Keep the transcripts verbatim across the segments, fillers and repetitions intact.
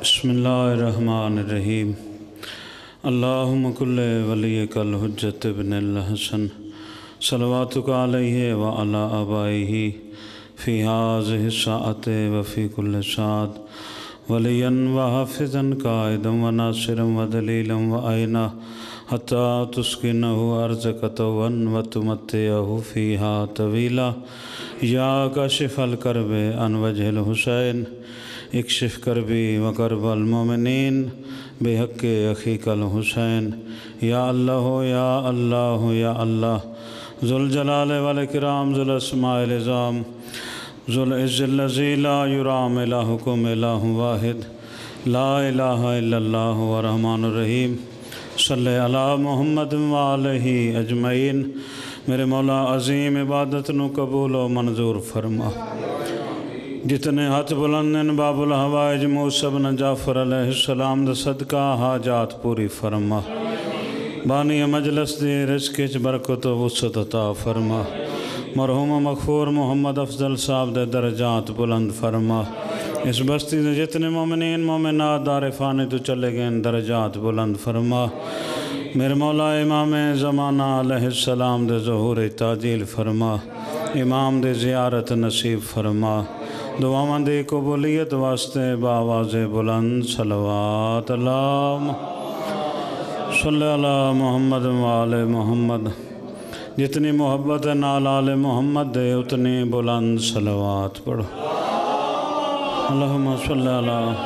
بسم اللہ الرحمن الرحیم اللہم کل ولیک الحجت ابن الحسن صلواتک علیہ وعلی آبائہ فی ہذہ الساعۃ وفی کل ساعۃ ولیا وحافظا قائدا وناصرا ودلیلا وعینا حتی تسکنہ ارضک طوعا وتمتعہ فیہا طویلا یا کاشف الکرب عن وجہ الحسین اکشف کربی وکرب المومنین بحق اخیک الحسین یا اللہ یا اللہ یا اللہ ذو الجلال والاکرام ذو الاسماء العظام ذو العز الذی لا یرام الہکم الہ واحد لا الہ الا اللہ الرحمن الرحیم صلی علی محمد وآلہ اجمعین۔ میرے مولا عظیم عبادت نو قبول و منظور فرما۔ جتنے ہاتھ بلندن باب الحوائج موسیٰ بن جعفر علیہ السلام دا صدقہ حاجات پوری فرما۔ بانی مجلس دی رزق چ برکت و وسعت عطا فرما۔ مرحوم مغفور محمد افضل صاحب دے درجات بلند فرما۔ اس بستی دے جتنے مومنین مومنات دار فانی تو چلے گئے درجات بلند فرما۔ میرے مولا امام زمانہ علیہ السلام دے ظہور تعجیل فرما۔ امام دے زیارت نصیب فرما۔ دعا دی قبولیت واسطے باواز بلند صلوات اللہ صلی اللہ محمد وآل محمد۔ جتنی محبت نال آل محمد دے اتنی بلند صلوات پڑھو۔ اللہم صلی اللہ۔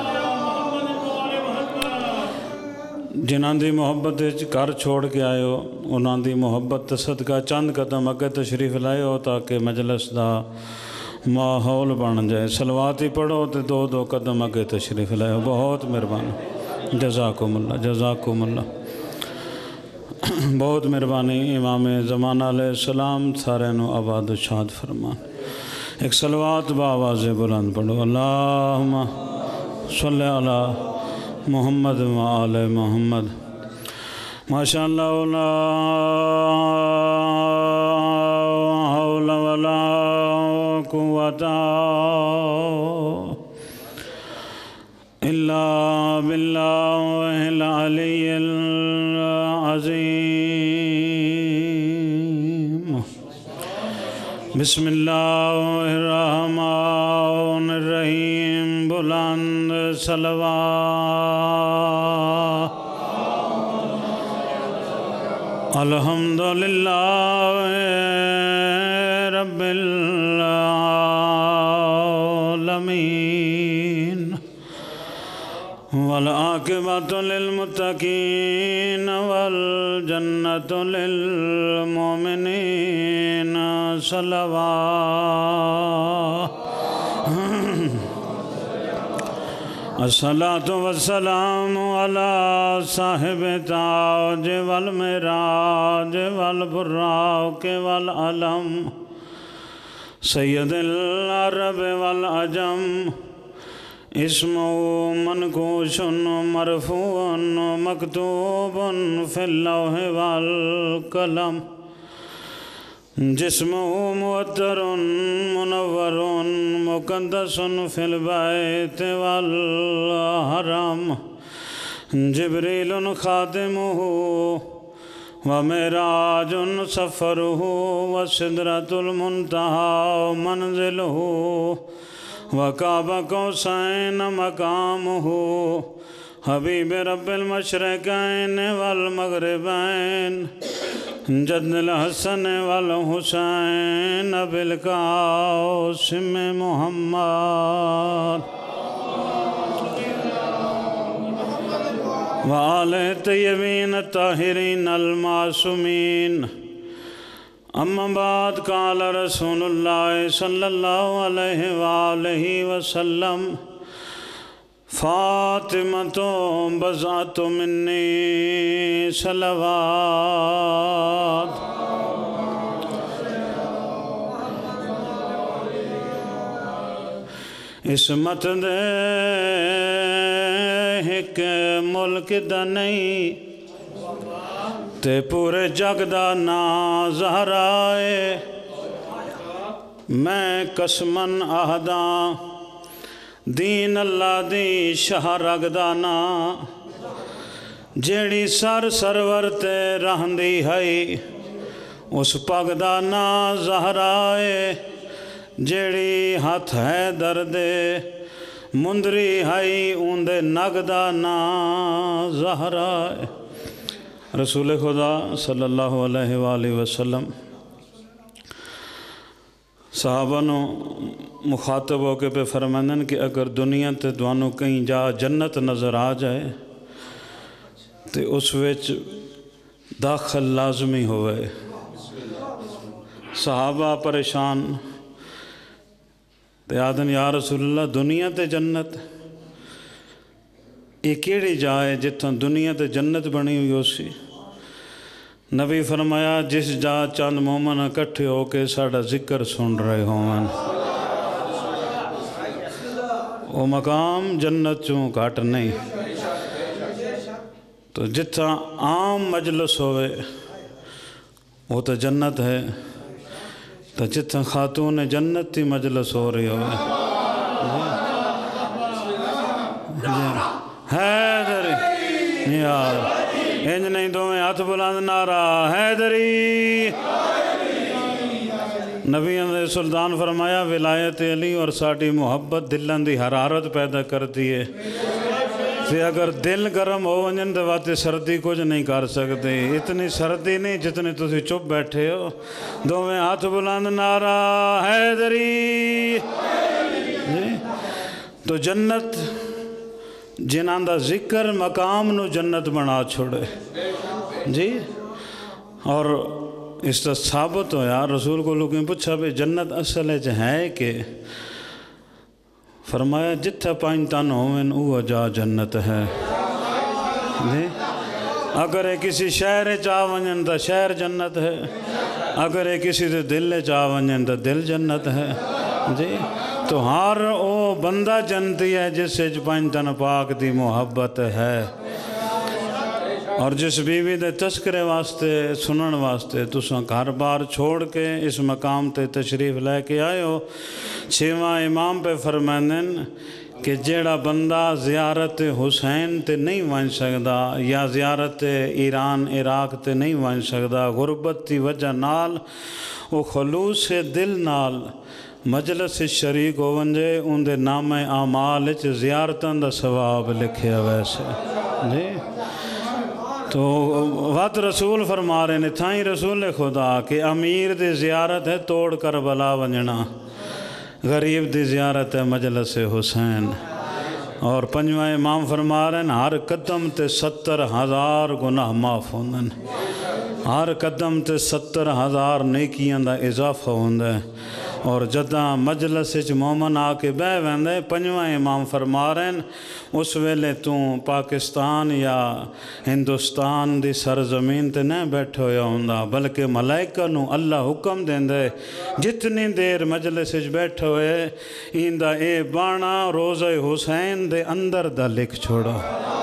جنہاں دی محبت گھر چھوڑ کے آئے ہو انہاں دی محبت صدقہ چند قدم اگے تشریف لائے ہو تاکہ مجلس دا ماحول بن جائے۔ صلوات ہی پڑھو تو دو دو قدم اگے تشریف لائے ہو، بہت مہربانی۔ جزاکم اللہ جزاکم اللہ، بہت مہربانی۔ امام زمانہ علیہ السلام سارے نو آباد و شاد فرمان۔ ایک صلوات بآواز بلند پڑھو۔ اللہم صلی علی محمد وآل محمد۔ ماشاءاللہ لا حول ولا قوة الا باللہ العلی العظیم۔ بسم اللہ الرحمن الرحیم۔ بلند صلوات۔ الحمدللہ رب العالمین والعاقبۃ للمتقین والجنۃ للمؤمنین۔ صلوات۔ الصلاۃ والسلام علی صاحب تاج والمعراج والبراق والعلم سید العرب والعجم۔ اسمہ منقوش مرفوع مکتوب فی اللوح والقلم۔ جسمہ معطر منور مقدس فی البیت والحرم۔ جبریل خادمہ ومعراج سفرہ وسدرۃ المنتہی منزلہ وقاب قوسین مقامہ۔ حبیب رب المشرقین والمغربین جد الحسن والحسین بالقاسم محمد وآل طیبین الطاہرین المعصومین۔ اما بعد قال رسول اللہ صلی اللہ علیہ وآلہ وسلم فاطمۃ بضعۃ منی۔ صلوات۔ عصمت دے ایک ملک دا نہیں تے پورے جگ دا نا زہرائے۔ میں قسمن آہداں دین اللہ دی شاہ رگدانا جیڑی سر سرور تے رہندی ہے اس پگدانا زہرائے جیڑی ہاتھ ہے دردے مندری ہے اوندے نگدانا زہرائے۔ رسول خدا صلی اللہ علیہ وآلہ وسلم صحابہ نو مخاطب ہو کے پہ فرمائن کہ اگر دنیا تے دوانو کہیں جا جنت نظر آ جائے تے اس وچ داخل لازمی ہوئے۔ صحابہ پریشان تے آدن یا رسول اللہ دنیا تے جنت یہ کیڑی جائے جتھاں دنیا تے جنت بنی ہوئی ہو سی؟ نبی فرمایا جس جا چند مومن اکٹھے ہو کے ساڑا ذکر سن رہے ہوں وہ مقام جنت چوں کٹ نہیں۔ تو جتھاں عام مجلس ہوئے وہ تو جنت ہے، تو جتھاں خاتون جنت تی مجلس ہو رہی ہوئے حیدری یار انج نہیں دو میں ہاتھ بلند نعرہ حیدری۔ نبی علیہ سلطان فرمایا ولایت علی اور ساڑی محبت دلن دی حرارت پیدا کرتی ہے کہ اگر دل گرم ہو ونجن دے واتے سردی کچھ نہیں کر سکتے، اتنی سردی نہیں جتنی تسی چپ بیٹھے ہو۔ دو میں ہاتھ بلند نعرہ حیدری۔ جی تو جنت جنہاں دا ذکر مقام نو جنت بنا چھوڑے جی، اور اس طرح ثابت ہو یا رسول کو لوگوں پوچھا بھی جنت اصل ہے کہ فرمایا جتھا پائن تن ہوئن اوہ جا جنت ہے جی۔ اگر ہے کسی شہر چاہ ونجن تا شہر جنت ہے، اگر ہے کسی دے دل چاہ ونجن تا دل جنت ہے جی۔ تو ہر او بندہ جنتی ہے جس سے پائن تن پاک دی محبت ہے۔ اور جس بیوی دے تذکرے واسطے سنن واسطے تساں گھر بار چھوڑ کے اس مقام تے تشریف لے کے آئے ہو، چھواں امام پہ فرمائن کہ جیڑا بندہ زیارت حسین تے نہیں ون سکدا یا زیارت ایران عراق تے نہیں ون سکدا، غربت دی وجہ نال وہ خلوص دل نال مجلس شریک ہو ونجے ان دے نام اعمال وچ زیارتاں دا ثواب لکھیا ویسے جی۔ تو وقت رسول فرما رہے نے تھائیں رسول خدا کہ امیر دی زیارت ہے توڑ کر بلا ونجنا، غریب دی زیارت ہے مجلس حسین۔ اور پنجواں امام فرما رہے ہیں ہر قدم تے ستر ہزار گناہ معاف ہوندن، ہر قدم تے ستر ہزار نیکیاں دا اضافہ ہوندہ ہے۔ اور جداں مجلس وچ مومن آ کے بہ ویندے پنجواں امام فرما رہے ہیں اس ویلے تو پاکستان یا ہندوستان دی سرزمین تے نہ بیٹھے ہویا ہوندا، بلکہ ملائکہ نو اللہ حکم دیندے جتنی دیر مجلس وچ بیٹھے ہوئے ایندہ اے بانا روزہ حسین دے اندر دا لکھ چھوڑا۔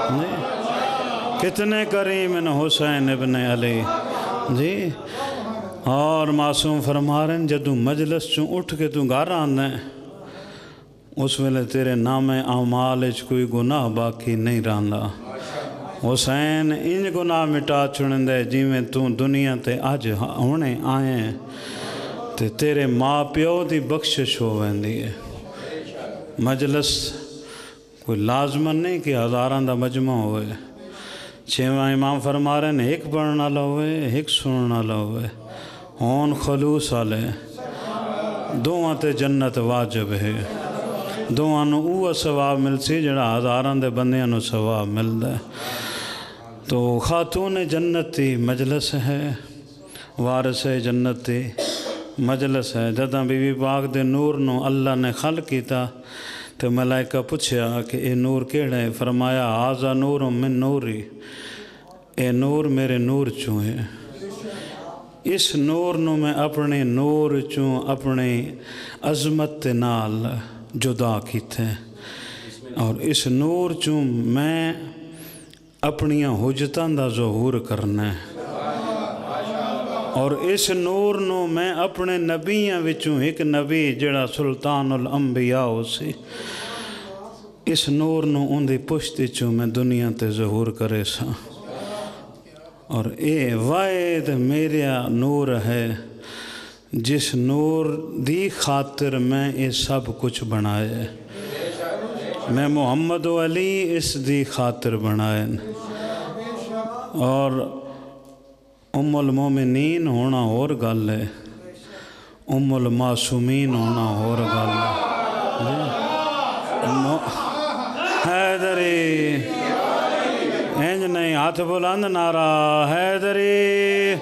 کتنے کریم ان حسین ابن علی جی۔ اور معصوم فرما رہے ہیں جدوں مجلس چوں اٹھ کے تو گھر آنا ہے اس ویلے تیرے نام اعمال وچ کوئی گناہ باقی نہیں رہندا۔ حسین انج گناہ مٹا چھڑندے جی میں تو دنیا تے اج ہونے آئے ہیں تے تیرے ماں پیو دی بخشش ہو ویندی ہے۔ مجلس کوئی لازمن نہیں کہ ہزاران دا مجمع ہوئے۔ چھواں امام فرما رہے ہیں ایک پڑھنا والا ہوئے ایک سننا والا ہوئے، ہون خلوص والے دوہاں تے جنت واجب ہے، دوہاں نو اوہ ثواب ملسی جڑا ہزاران دے بندیاں نو ثواب ملدا ہے۔ تو خاتون جنتی مجلس ہے، وارث جنتی مجلس ہے۔ جداں بی بی پاک دے نور نو اللہ نے خلق کیتا تو ملائکہ پوچھیا کہ اے نور کیڑا ہے؟ فرمایا آزا نور من نوری، اے نور میرے نور چوں ہے، اس نور نو میں اپنے نور چوں اپنے عظمت نال جدا کیتے اور اس نور چوں میں اپنیاں حجتاں دا ظہور کرنا ہے اور اس نور نو میں اپنے نبیاں وچوں ایک نبی جڑا سلطان الانبیاء ہو سی اس نور نو ان دی پشتی چوں میں دنیا تے ظہور کرے سا اور اے واحد میرا نور ہے جس نور دی خاطر میں یہ سب کچھ بنائے میں محمد و علی اس دی خاطر بنائے اور ام المومنین ہونا اور گل ہے ام المعصومین ہونا اور گل ہے حیدری انج نہیں ہاتھ بلند نعرہ حیدری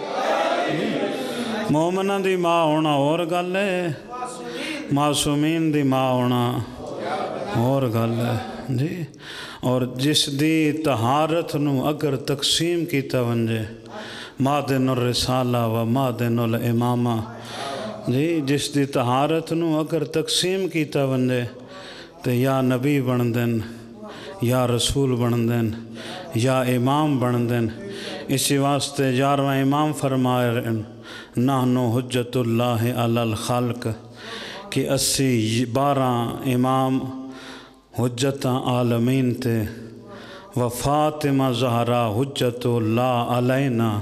مومنہ دی ماں ہونا اور گل ہے معصومین دی ماں ہونا اور گل ہے جی اور جس دی طہارت نو اگر تقسیم کیتا ونجے مادن الرسالہ و مادن الامامہ جی جس دی طہارت نو اگر تقسیم کیتا ونجے تو یا نبی بن دین یا رسول بن دین یا امام بن دین اسی واسطے یارواں امام فرمائے رہے نحنو حجت اللہ علی الخلق کہ اسی بارہ امام حجت عالمین تے و فاطمہ زہرا حجت اللہ علینا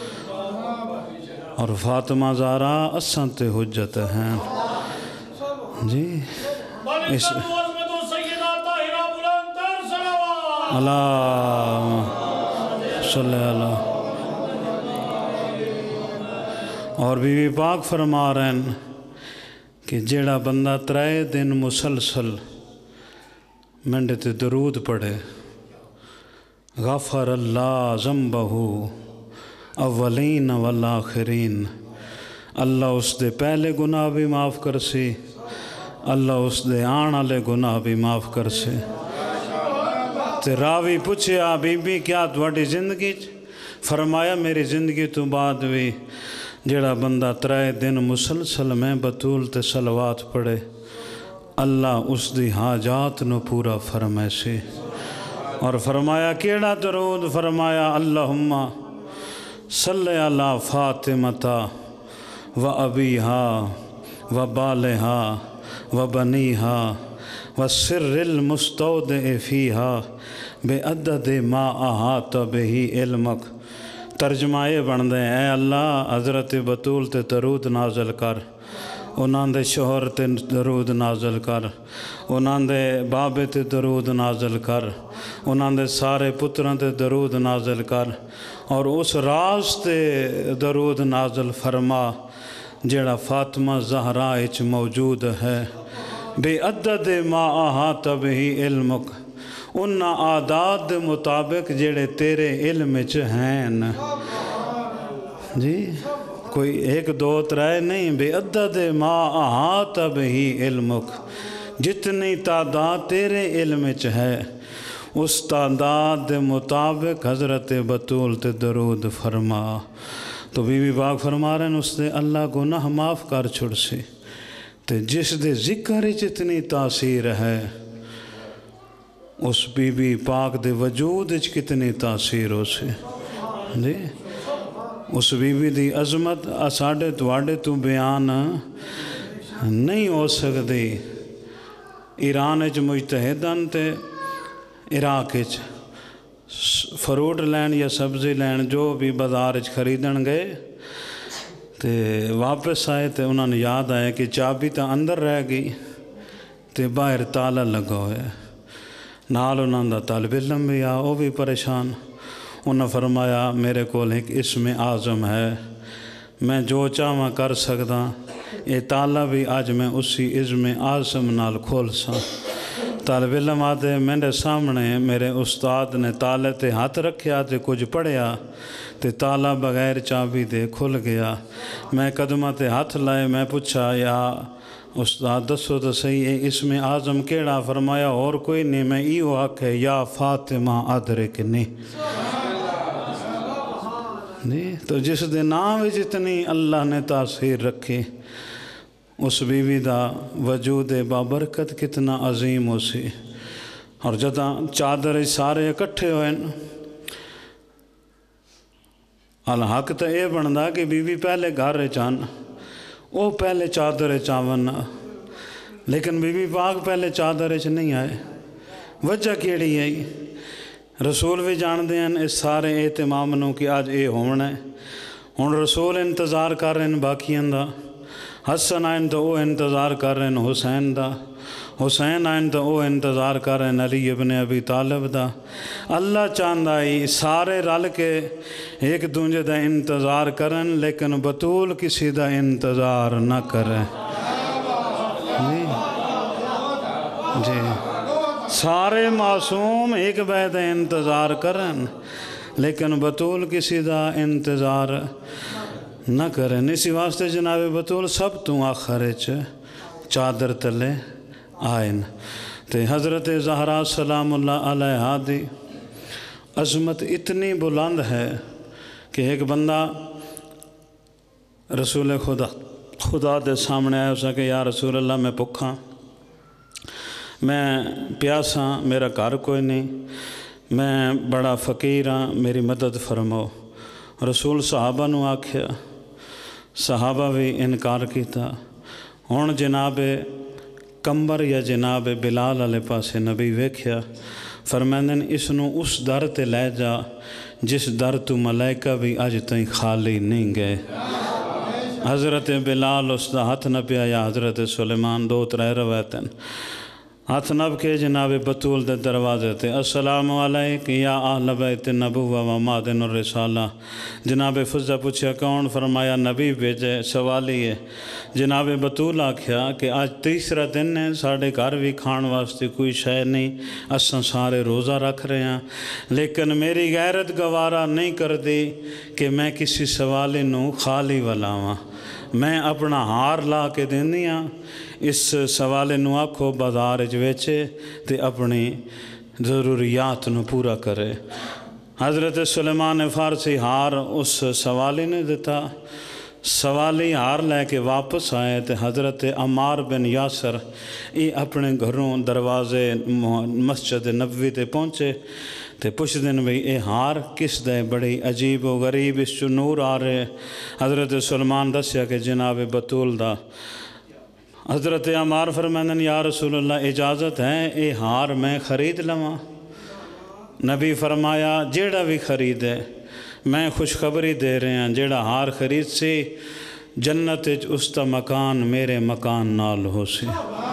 اور فاطمہ زہرا اساں تے حجت ہیں جی اس اللہ صلی اللہ اور بی بی پاک فرما رہے ہیں کہ جیڑا بندہ ترائے دن مسلسل منڈے تے درود پڑھے غفر اللہ ذنبہ اولین والآخرین اللہ اس دے پہلے گناہ بھی معاف کر سی اللہ اس دے آن والے گناہ بھی معاف کر سی تے راوی پوچھیا بی بی کیا تواڈی زندگی فرمایا میری زندگی تو بعد بھی جڑا بندہ ترائے دن مسلسل میں بطول تے صلوات پڑھے اللہ اس دی حاجات نو پورا فرمائے سی اور فرمایا کیڑا درود فرمایا اللہم صلی علی فاطمہ و ابیہا و بالہا و بنیہا و سر المستودع فیہا بے عدد ما احاط بہی علمک ترجمہ یہ بن دیں اے اللہ حضرت بطول تے درود نازل کر انہاں دے شوہر تے درود نازل کر انہاں دے بابے تے درود نازل کر انہاں دے سارے پتراں تے درود نازل کر اور اس راز تے درود نازل فرما جڑا فاطمہ زہرا اچ موجود ہے بے عدد ما احاط بہی علمک انہا آداد دے مطابق جڑے تیرے علم چ ہیں جی کوئی ایک دو ترائے نہیں بے عدد ما احاط بہی علمک جتنی تعداد تیرے علم چ ہے اس تعداد دے مطابق حضرت بطول تے درود فرما تو بی بی پاک فرما رہے ہیں اس دے اللہ گناہ معاف کر چھڑ سی تے جس دے ذکر جتنی تاثیر ہے اس بی بی پاک دے وجود اچ کتنی تاثیر ہو سے جی اس بی بی دی عظمت ساڑھے تواڑے تو بیان نہیں ہو سکتی ایران اچ مجتہدن تے عراق اچ فروٹ لین یا سبزی لین جو بھی بازار اچ خریدن گئے تے واپس آئے تے انہوں نے یاد آئے کہ چابی تا اندر رہ گئی تے باہر تالا لگا ہوئے نال انہوں دا طالب علم بھی آ وہ بھی پریشان انہوں فرمایا میرے کول ایک اسم اعظم ہے میں جو چاہواں کر سکتا یہ تالا بھی آج میں اسی اسم اعظم نال کھول سا طالب علم آتے میرے سامنے میرے استاد نے تالے تے ہاتھ رکھیا تے کچھ پڑھیا تے تالا بغیر چابی دے کھل گیا میں قدمہ تے ہاتھ لائے میں پوچھا یا استاد دسو تو صحیح ہے اسم اعظم کیڑا فرمایا اور کوئی نہیں میں ایو حق ہے یا فاطمہ ادرکنی نہیں تو جس دے نام جتنی اللہ نے تاثیر رکھی اس بی بی دا وجود بابرکت کتنا عظیم ہو سی اور جدہ چادر سارے اکٹھے ہوئے الحق تو یہ بندا کہ بی بی پہلے گھر چان وہ پہلے چادر چاون لیکن بی بی پاک پہلے چادر چ نہیں آئے وجہ کیڑی ہے؟ رسول بھی جانتے ہیں اس سارے اہتمام نو کہ اج یہ ہونا ہے۔ ہن رسول انتظار کر رہے ہیں باقیاں دا، حسن آئن تو وہ انتظار کر رہے ہیں حسین دا، حسین آئن تو وہ انتظار کر رہے ہیں علی ابن ابی طالب دا۔ اللہ چاہتا ہے سارے رل کے ایک دوجے دا انتظار کرن، لیکن بطول کسی دا انتظار نہ کریں۔ جی جی سارے معصوم ایک بے دا انتظار کرن، لیکن بطول کسی دا انتظار نہ کریں۔ اسی واسطے جناب بطول سب تو آخر چادر تلے آئین تے حضرت زہرا سلام اللہ علیہا دی عظمت اتنی بلند ہے کہ ایک بندہ رسول خدا خدا دے سامنے آیا اسا کہ یا رسول اللہ میں بھکھاں، میں پیاساں، میرا گھر کوئی نہیں، میں بڑا فقیر ہاں، میری مدد فرماؤ۔ رسول صحابہ نو آکھیا، صحابہ بھی انکار کیتا۔ ہن جناب کمبر یا جناب بلال والے پاسے نبی ویکھیا، فرمائندن اس نو اس در تے لے جا جس در تو ملائکہ بھی اج تائیں خالی نہیں گئے۔ حضرت بلال اس دا ہاتھ نہ پیا یا حضرت سلیمان، دو ترے روایتیں ہاتھ نب کے جناب بطول دے دروازے تے السلام علیک یا اہل بیت النبوہ و معدن الرسالہ۔ جناب فضہ پوچھا کون؟ فرمایا نبی بھیجے، سوالی ہے۔ جناب بطول آکھیا کہ آج تیسرا دن ہے، ساڑھے گھر بھی کھان واسطے کوئی شے نہیں، اساں سارے روزہ رکھ رہے ہیں، لیکن میری غیرت گوارا نہیں کر دی کہ میں کسی سوالی نو خالی ولاواں، میں اپنا ہار لا کے دینی ہاں، اس سوالے نو آکھو بازار وچ ویچے تے اپنی ضروریات نو پورا کرے۔ حضرت سلیمان فارسی ہار اس سوالی نے دیتا، سوالی ہار لے کے واپس آئے تے حضرت عمار بن یاسر یہ اپنے گھروں دروازے مسجد نبوی تے پہنچے تے پوچھ دن بھئی اے ہار کس دے؟ بڑی عجیب و غریب اس چو نور آ رہے۔ حضرت سلمان دسیا کہ جناب بطول دا۔ حضرت عمار فرمائندن یا رسول اللہ اجازت ہے اے ہار میں خرید لواں؟ نبی فرمایا جیڑا بھی خریدے میں خوشخبری دے رہے ہیں، جیڑا ہار خرید سی جنت اس تا مکان میرے مکان نال ہو سی۔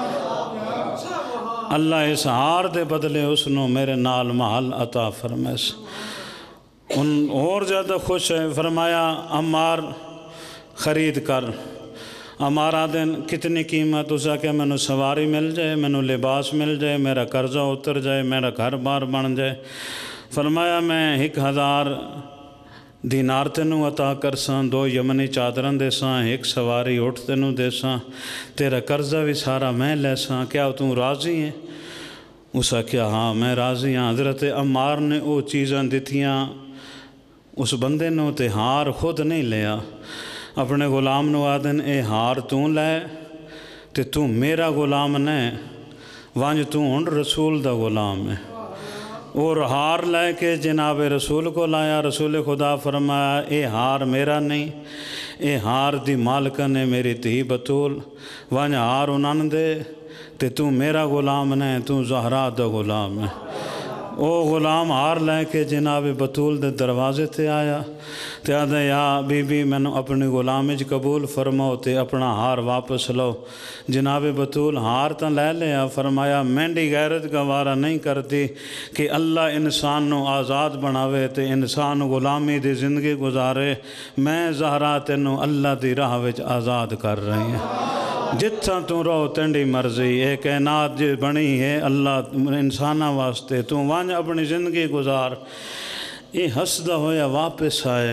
اللہ اس ہار دے بدلے اس نو میرے نال محل عطا فرمائے۔ ان اور زیادہ خوش ہے، فرمایا عمار خرید کر۔ عمار آدن کتنی قیمت؟ اسا کہ میں نو سواری مل جائے، میں نو لباس مل جائے، میرا قرضہ اتر جائے، میرا گھر بار بن جائے۔ فرمایا میں ایک ہزار دینار تینوں عطا کرساں، دو یمنی چادرن دے ساں، ایک سواری اٹھ تینوں دے ساں، تیرا قرضہ بھی سارا میں لے ساں، کیا تم راضی ہیں؟ اسا کیا ہاں میں راضی ہاں۔ حضرت عمار نے وہ چیزاں دیتیاں اس بندے نو تے ہار خود نہیں لیا، اپنے غلام نو آدن اے ہار تو لے تے تو میرا غلام نہیں، وانج تو ہن رسول دا غلام ہے۔ اور ہار لے کے جناب رسول کو لایا، رسول خدا فرمایا اے ہار میرا نہیں، اے ہار دی مالکہ نے میری تھی بطول، وانج ہار انہاں دے تے تو میرا غلام نہیں، تو زہرا دا غلام ہے۔ او غلام ہار لے کے جناب بطول دے دروازے تے آیا تے آدھے یا بی بی میں نو اپنی غلامج قبول فرماؤ تے اپنا ہار واپس لو۔ جناب بطول ہار تاں لے لیا، فرمایا مینڈی غیرت گوارا نہیں کرتی کہ اللہ انسان نو آزاد بناوے تے انسان غلامی دی زندگی گزارے، میں زہرا تینوں اللہ دی راہ وچ آزاد کر رہی ہیں۔ جتھاں تو رہو تینڈی مرضی، اے کائنات جی بنی ہے اللہ انسانہ واسطے، تو وانج اپنی زندگی گزار۔ یہ ہسدا ہویا واپس آئے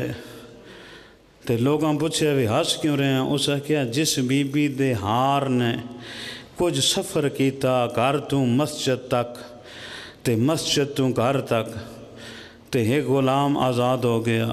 تے لوگاں پوچھے بھی ہس کیوں رہے ہیں؟ اسا کیا جس بی بی دے ہار نے کچھ سفر کیتا گھر تو مسجد تک تے مسجد تو گھر تک تے ایک غلام آزاد ہو گیا،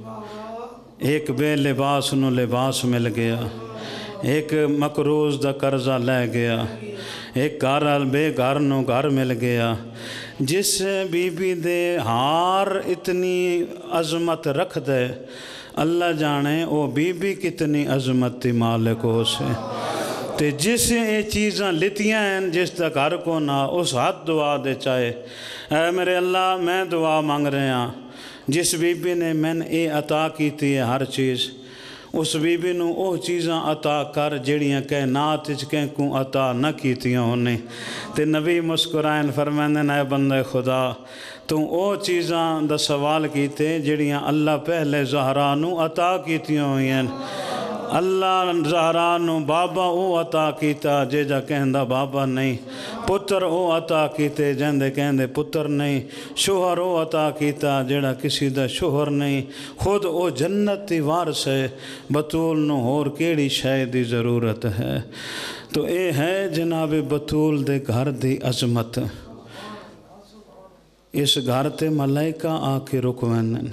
ایک بے لباس نو لباس مل گیا، ایک مقروض دا قرضہ لے گیا، ایک گھر بے گھر نو گھر مل گیا۔ جس بی بی دے ہار اتنی عظمت رکھ دے، اللہ جانے او بی بی کتنی عظمت تی مالک ہو سے۔ تے جس یہ چیزاں لتیاں ہیں جس دا گھر کو نہ اس حد دعا دے چاہے اے میرے اللہ میں دعا مانگ رہے ہیں جس بی بی نے میں نے اے عطا کیتی ہے ہر چیز اس بی بی نو او چیزاں عطا کر جڑیاں کائنات وچ کہیں کو عطا نہ کیتیاں ہونے تے نبی مسکرائن فرمائیں اے بندہ خدا تو او چیزاں دا سوال کیتے جڑیاں اللہ پہلے زہرا نو عطا کیتیاں ہوئی ہیں اللہ زہرا نو بابا او عطا کیتا جے جا کہندہ بابا نہیں پتر او عطا کیتے جندے کہندے پتر نہیں شوہر او عطا کیتا جڑا کسی دا شوہر نہیں خود او جنت دی وارث ہے بطول نو ہور کیڑی شے دی ضرورت ہے تو اے ہے جناب بطول دے گھر دی عظمت اس گھر تے ملائکہ آ کے رکوینن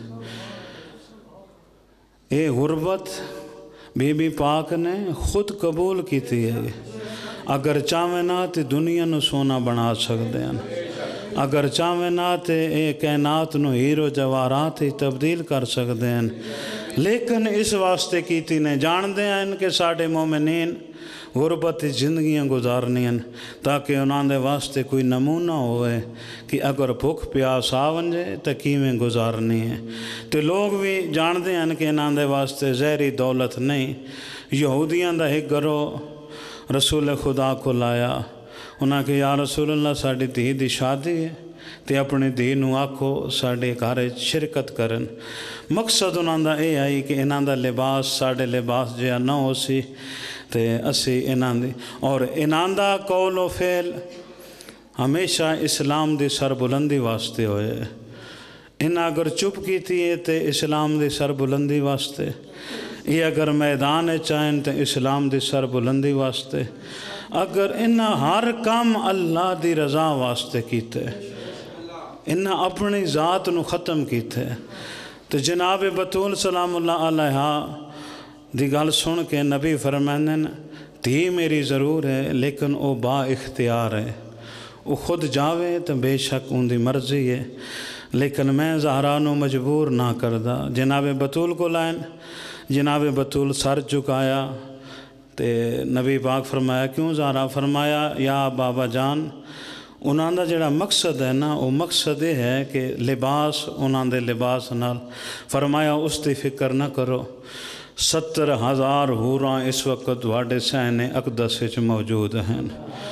اے غربت بی بی پاک نے خود قبول کیتی ہے اگر چاہویں نہ تے دنیا نو سونا بنا سکتے ہیں اگر چاہویں نہ تے اے کائنات نو ہیرو جواہرات ہی تبدیل کر سکتے ہیں لیکن اس واسطے کیتی نے جان دے ہیں کہ ساڑھے مومنین غربت زندگیاں گزارنی ہیں تاکہ انہاں دے واسطے کوئی نمونہ ہوئے کہ اگر بھوک پیاس آونجے تو کیویں گزارنی ہے تو لوگ بھی جان دے ہیں کہ انہاں دے واسطے زہری دولت نہیں یہودیاں دا ایک گروہ رسول خدا کو لایا انہاں کہ یا رسول اللہ ساڑھی دھی دی شادی ہے تے اپنے دھی نو آکھو ساڑھے گھر شرکت کرن مقصد انہاں دا اے آئی کہ انہاں دا لباس ساڑھے لباس جہاں نہ ہو سی تے اسی انہاں دی اور انہاں دا قول و فعل ہمیشہ اسلام دی سربلندی واسطے ہوئے انہاں اگر چپ کی تھی تے اسلام دی سربلندی واسطے یہ اگر میدان چاہیں تے اسلام دی سربلندی واسطے اگر انہاں ہر کام اللہ دی رضا واسطے کیتے انہاں اپنی ذات نو ختم کیتے تو جناب بطول سلام اللہ علیہ دی گل سن کے نبی فرمائیں دھی میری ضرور ہے لیکن او با اختیار ہے وہ خود جاوے تو بے شک ان دی مرضی ہے لیکن میں زہرا نو مجبور نہ کردہ جناب بطول کو لائن جناب بطول سر چکایا تے نبی پاک فرمایا کیوں زہرا فرمایا یا بابا جان انہاں دا جڑا مقصد ہے نا وہ مقصد یہ ہے کہ لباس انہاں دے لباس نال فرمایا اس دی فکر نہ کرو ستر ہزار ہوراں اس وقت واڑے سہنے اقدس وچ موجود ہیں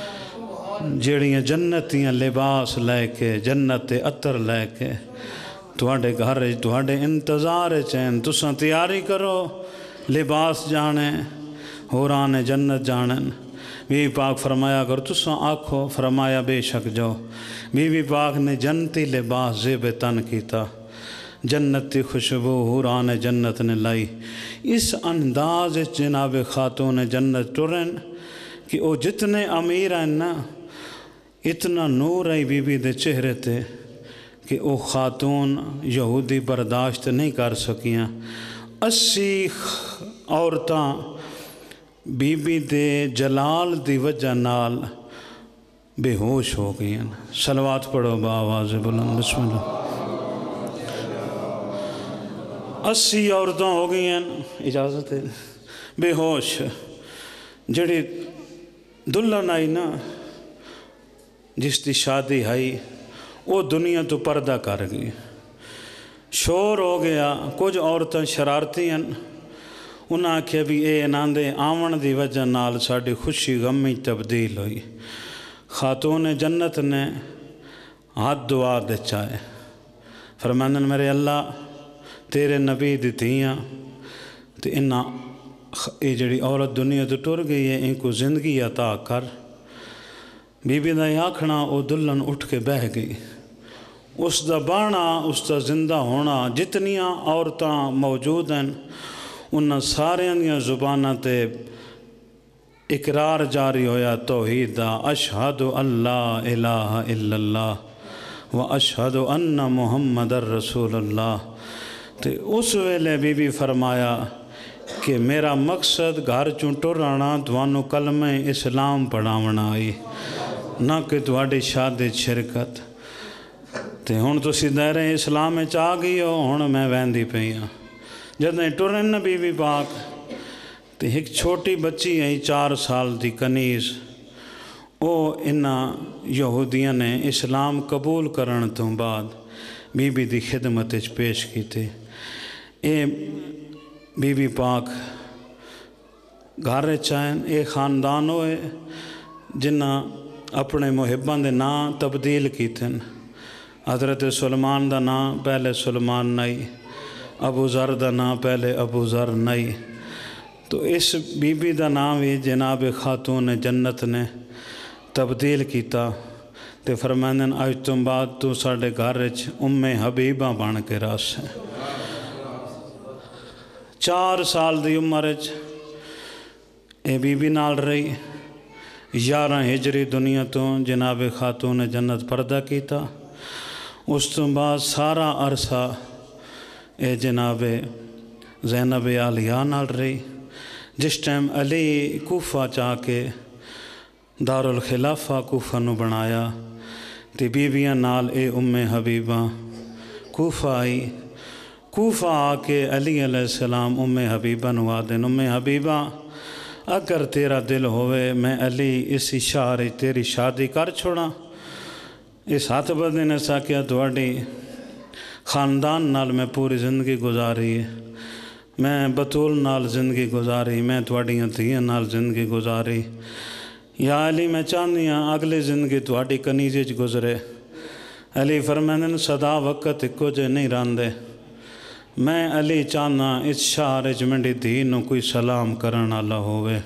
جڑیاں جنتیاں لباس لے کے جنت عطر لے کے تواڈے گھر تواڈے انتظار چین تساں تیاری کرو لباس جانے ہوراں جنت جانن بی بی پاک فرمایا اگر تساں آکھو فرمایا بے شک جو بی بی پاک نے جنتی لباس زیب تن کیتا جنتی خوشبو حوران جنت نے لائی اس انداز جناب خاتون جنت ٹرن کہ وہ جتنے امیر ہیں نا اتنا نور ہے بی بی دے چہرے تے کہ وہ خاتون یہودی برداشت نہیں کر سکیاں اسی عورتاں بی بی دے جلال دی وجہ نال بے ہوش ہو گئی ہیں صلوات پڑھو بآواز بلند بسم اللہ اسی عورتوں ہو گئی ہیں اجازت ہے بے ہوش جڑی دلہن آئی نا جس دی شادی آئی وہ دنیا تو پردہ کر گئی شور ہو گیا کچھ عورتیں شرارتی ہیں انہاں آکھیا بھی اے انہاں دے آمن دی وجہ نال ساڑی خوشی غمی تبدیل ہوئی خاتون جنت نے ہاتھ دعا دے چاہے فرماندن میرے اللہ تیرے نبی دی تھیاں تے انہاں اے جڑی عورت دنیا تو ٹر گئی ہے ان کو زندگی عطا کر بی بی دا آکھنا او دلہن اٹھ کے بہ گئی اس دا بانا اس دا زندہ ہونا جتنیاں عورتاں موجود ہیں انہاں سارے دیاں زباناں تے اقرار جاری ہویا توحید دا اشہد اللہ الہ الا اللہ و اشہد ان محمد رسول اللہ تے اس ویلے بی بی فرمایا کہ میرا مقصد گھر چونٹو رانا دوانو کلمہ اسلام پڑھاونا آئی نہ کہ تواڈی شادی شرکت تے ہن تسی دائرے اسلام چاہ گئی ہو ہن میں ویندی پئی ہاں جدیں ٹرن بی بی پاک تو ایک چھوٹی بچی ہے چار سال دی کنیز، وہ انہاں یہودیاں نے اسلام قبول کرن تو بعد بی بی دی خدمت وچ پیش کیتے۔ اے بی بی پاک گھر چاہیں، اے خاندان ہوئے جنہاں اپنے محبان دے نام تبدیل کیتے۔ حضرت سلمان دا نام پہلے سلمان نہیں، ابو ذر دا نام پہلے ابو ذر نہیں، تو اس بی بی دا نام بھی جناب خاتون جنت نے تبدیل کیتا تے فرمائیں اج تو بعد تو ساڈے گھر وچ ام حبیبہ بن کے رس ہے۔ چار سال دی عمر وچ اے بی بی نال رہی، یارہ ہجری دنیا تو جناب خاتون جنت پردہ کیتا۔ اس تو بعد سارا عرصہ اے جناب زینب عالیہ نال رہی۔ جس ٹائم علی کوفہ چاہ کے دارالخلافہ کوفہ نو بنایا تے بیویاں نال اے ام حبیبہ کوفہ آئی۔ کوفہ آ کے علی علیہ السلام ام حبیبہ نو آدن، ام حبیبہ اگر تیرا دل ہوئے میں علی اسی شہر تیری شادی کر چھوڑا۔ اس ہاتھ بدے نے سا کیا تواڈی خاندان نال میں پوری زندگی گزاری ہے، میں بطول نال زندگی گزاری، میں تواڈیاں دھیاں نال زندگی گزاری، یا علی میں چاہنی ہاں اگلی زندگی تواڈی کنیزی چ گزرے۔ علی فرمائیں سدا وقت اکو جے نہیں راندے، میں علی چاہنا اس شہر وچ میری دھی نو کوئی سلام کرن والا ہوئے،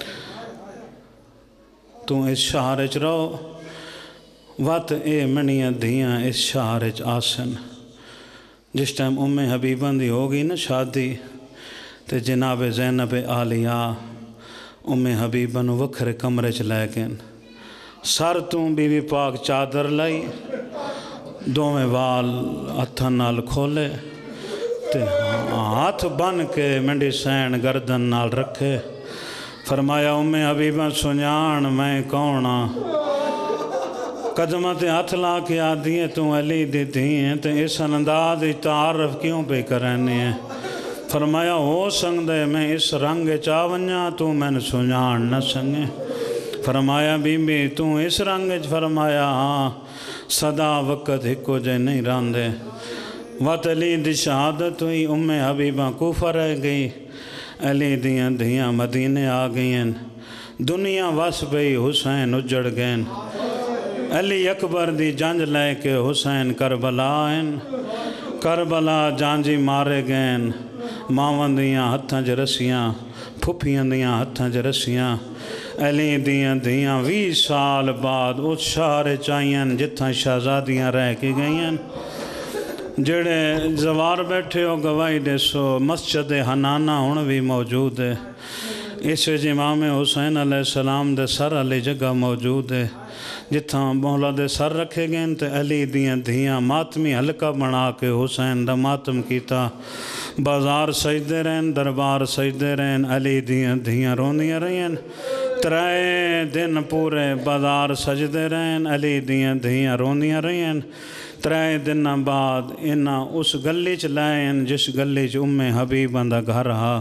تو اس شہر وچ رہو، وقت اے منیاں دھیاں اس شہر وچ آسن۔ جس ٹائم ام حبیبہ دی ہوگی نا شادی تے جناب زینب عالیہ ام حبیبہ نو وکھرے کمرے چ لے گئے، سر تو بی بی پاک چادر لائی، دوویں وال ہتھاں نال کھولے تے ہاتھ بن کے منڈی سین گردن نال رکھے، فرمایا ام حبیبہ سنجان میں کون ہاں؟ قدمہ تے ہاتھ لا کے آدھی ہے تو علی دی دھی ہیں تے اس انداز تعارف کیوں پہ کرنے ہیں؟ فرمایا ہو سنگدے میں اس رنگ چاونیاں تو میں نے سنجان نہ سنگے۔ فرمایا بی بی تو اس رنگ چ؟ فرمایا ہاں، صدا وقت ہکو جے نہیں راندے۔ وقت علی دی شہادت ہوئی، ام حبیبہ کوفہ رہ گئی، علی دیاں دھیاں مدینے آ گئیں، دنیا وس پئی، حسین اجڑ گئیں، علی اکبر دی جنج لے کے حسین کربلا آئیں، کربلا جانجی مارے گئیں، ماواں دیاں ہتھاں چ رسیاں، پھپھیاں دیاں ہتھاں چ رسیاں، علی دیاں دیاں وی سال بعد اس شہر چائیں جتھاں شہزادیاں رہ کے گئیں۔ جڑے زوار بیٹھے ہو گواہی دے سو مسجد حنانہ ہن بھی موجود ہے، اس وچ امام حسین علیہ السلام دے سر علی جگہ موجود ہے، جتھاں مولا دے سر رکھے گئے تے علی دیاں دھیاں ماتمی حلقہ بنا کے حسین دا ماتم کیتا، بازار سجدے رہن، دربار سجدے رہن، علی دیاں دھیاں روندیاں رہین، ترائے دن پورے بازار سجدے رہن، علی دیاں دھیاں روندیاں رہین، ترائے دن بعد انہاں اس گلی چ لائن جس گلی چ ام حبیبہ دا گھر ہا۔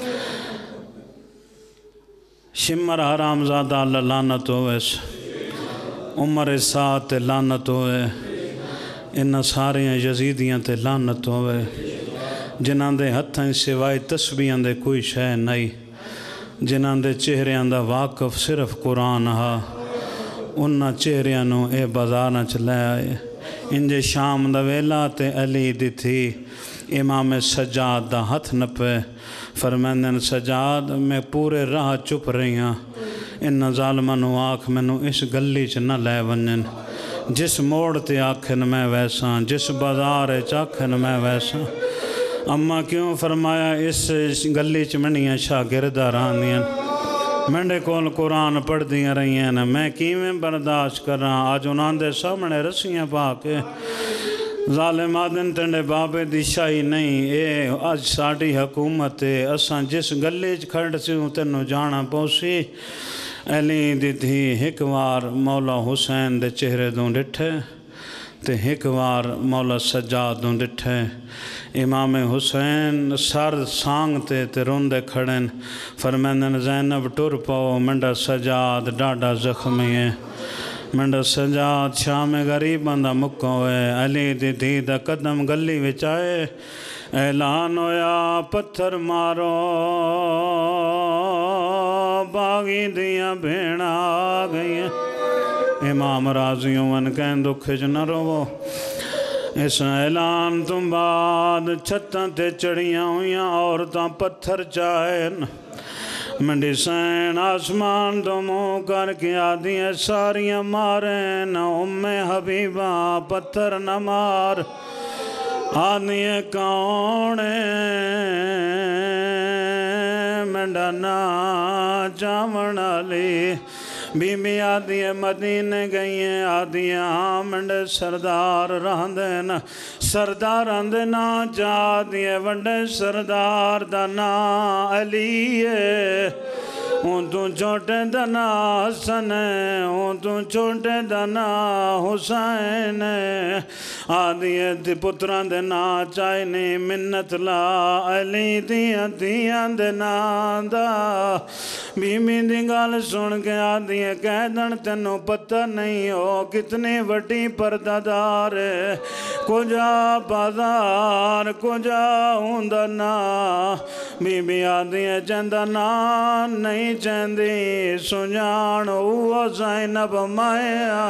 شمر حرام زادہ اللہ لعنت ہوئے، عمر سات تے لعنت ہوئے، انہاں ساریاں یزیدیاں تے لعنت ہوئے، جنہاں دے ہتھاں سوائے تسبیحاں دے کوئی شے نہیں، جنہاں دے چہریاں دا واقف صرف قرآن ہا، انہاں چہریاں نو اے بازاراں چ لے آئے۔ انجے شام دا ویلا تے علی دی تھی امام سجاد دا ہتھ نپے، فرمائندن سجاد میں پورے راہ چپ رہی ہاں، ان ظالماں نو آکھ مینوں اس گلی چ نہ لے ونجن، جس موڑ تے آکھن میں ویساں، جس بازار چ آکھن میں ویساں۔ اما کیوں؟ فرمایا اس گلی چ منیاں شاگرداں رہندیاں، منڈے کول قرآن پڑھ دیاں رہی ہیں، میں کیویں برداشت کراں؟ آج انہاں دے سامنے رسیاں پا کے ظالم آدن تنڈے بابے دی شاہی نہیں، اے آج ساڑی حکومت ہے، اساں جس گلی چ کھڑ سیوں تینوں جانا پوسی۔ علی دی تھی ایک وار مولا حسین دے چہرے دوں ڈٹھے تے ایک وار مولا سجاد نوں ڈٹھے امام حسین سر سانگ تے تے روندے کھڑن فرمیندن زینب ٹر پاؤ منڈا سجاد ڈاڈا زخمی ہے منڈا سجاد شام غریب بندہ مکہ ہوئے علی دی دھی دا قدم گلی وچ آئے اعلان ہویا پتھر مارو باغی دیاں بھیڑاں آ گئیں امام راضی ہون کہیں دکھج نہ رو اس اعلان تو بعد چھتاں تے چڑیاں ہویاں عورتاں پتھر چاہن منڈی سین آسمان تو منہ کر کے آدھیاں ساریاں مارن ام حبیبہ پتھر نہ مار آدھیاں کون منڈا نا جامن علی بی بی آدھیاں مدینے گئیں آدھیاں منڈے سردار رہندن سردار رہندنا چاہدیاں ونڈے سردار دا نا علی ہے ہوں تو چھوٹے دنا حسن ہوں تو چھوٹے دنا حسین آدھیے دی پتران دینا چاہنی منت لا علی دیاں دیاں دینا دا بیمی دی گال سن کے آدھیے کہہ دن تینوں پتہ نہیں ہو کتنی وڈی پردادار کجا بازار کجا ہوندنا بیمی آدھیے چندنا نہیں چندی سنجان ہوا زینب مایا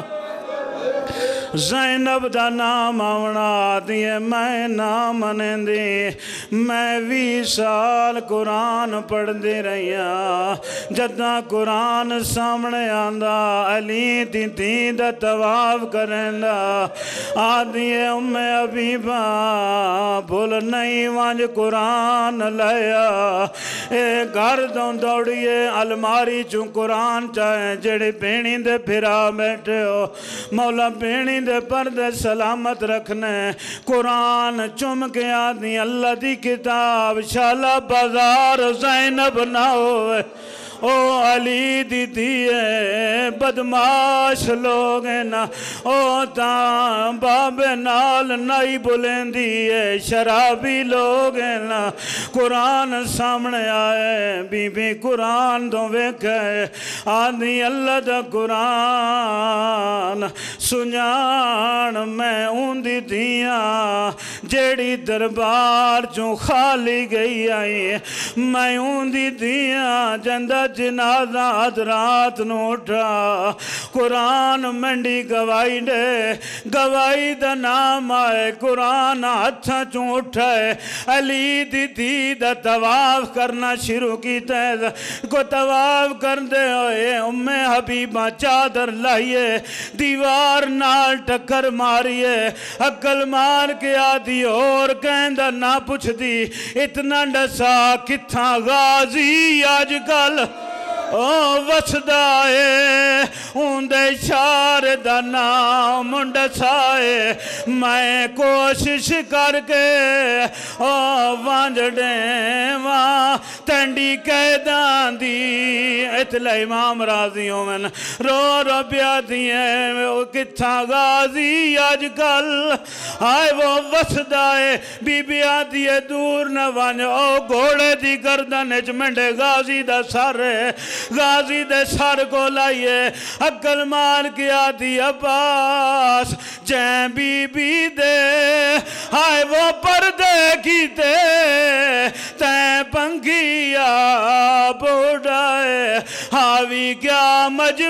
زینب دا نام آونا دیئے میں نام نندی میں وی سال قرآن پڑھ دی رہیا جدہ قرآن سامنے آندہ علی دی دی دا تواف کرندہ آدھیے ام حبیبہ بھول نہیں وانج قرآن لیا اے گھر دوں دوڑیے الماری چوں قرآن چاہے جڑی پینی دے پھرا بیٹھے ہو مولا پینی دے پردے سلامت رکھنے قرآن چم کے آدھی اللہ دی کتاب شالا بازار زینب نہ ہوئے او علی دی دیئے بدماش لوگ نا او تاں باب نال نائی بلندیے شرابی لوگ نا قرآن سامنے آئے بی بی قرآن دو ویکھے آدھی اللہ دا قرآن سنجان میں اون دی دیاں جیڑی دربار چوں خالی گئی آئی میں اون دی دیاں جندہ جنازہ حضرات نو اٹھا قرآن منڈی گوائی دے گوائی دا نام آئے قرآن ہتھاں چوں اٹھائے علی دی دی دا تواف کرنا شروع کی تیز کو تواف کر دے ہوئے ام حبیبہ چادر لائیے دیوار نال ٹکر ماریے عقل مار کے آدھی اور کہندہ نہ پوچھ دی اتنا ڈسا کتھاں غازی آج کل او وسدائے اندے شار دا نام ڈسائے میں کوشش کر کے او وانجڑیں وہاں تینڈی قیدان دی اتلا امام راضی ہوں من رو رو پیادی ہیں وہ کتھا غازی آج کل آئے وہ وسدائے بی بی آدھی ہے دور نہ وانج او گھوڑے دی گردن اچمنڈے غازی دا سر غازی دے سر کو لائیے عقل مار کے آدھی عباس جین بی بی دے ہائے وہ پردے کی تے تین پنگیا بوڑھائے ہاوی کیا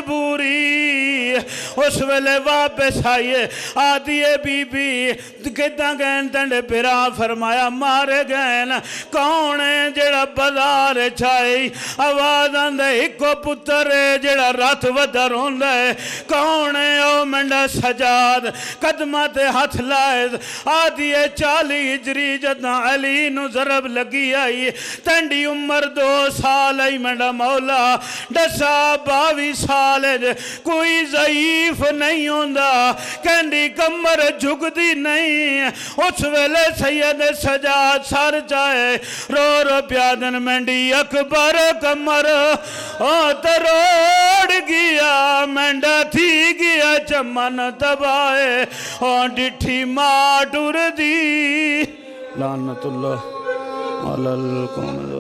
مجبوری اس ویلے واپس آئیے آدھی بی بی کتنا گئن تنڈے پیرا فرمایا مارے گئن کونے جڑا بازار چھائی آواز آندے ایکو پتر جڑا رات ودر ہوندے کونے او منڈا سجاد قدمات ہاتھ لائے آدھی چالی ہجری جدنا علی نو ضرب لگی آئی تنڈی عمر دو سال آئی منڈا مولا ڈسا باوی سال کوئی ضعیف نہیں ہوندہ کہنڈی کمر جھک دی نہیں اس ویلے سید سجاد سر جائے رو رو پیادن منڈی اکبر کمر او تروڑ گیا منڈا تھی گیا मन दबाए और डिठी मां टुर दी लानतुल्लाह अलल कौम